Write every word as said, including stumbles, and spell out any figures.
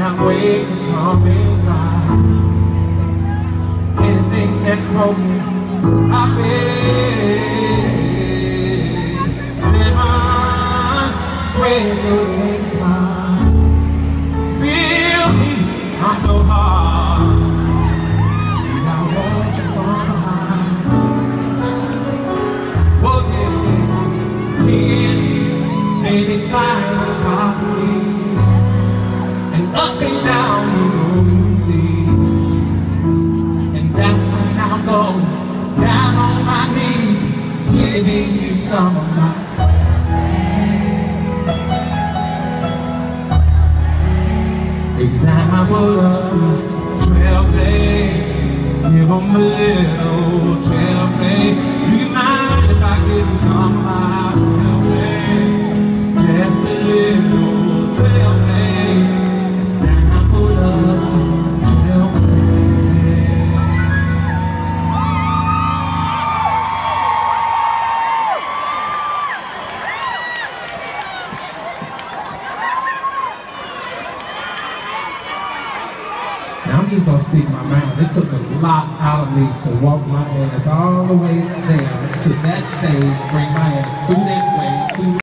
cannot wait to come inside. Anything that's broken, I feel. Lemon, spread your legs wide. Feel me, I'm so hard. I want you from behind. Whoa, yeah, yeah. Ten, baby, climb on top of me. And up and down the road you see. And that's when I'll go down on my knees, giving you some of my example of trail play. Give them a little trail play. Do you mind if I give you some of my trail play? Just a little trail play. Example of trail play. Now I'm just gonna speak my mind. It took a lot out of me to walk my ass all the way there to that stage, bring my ass through that way, through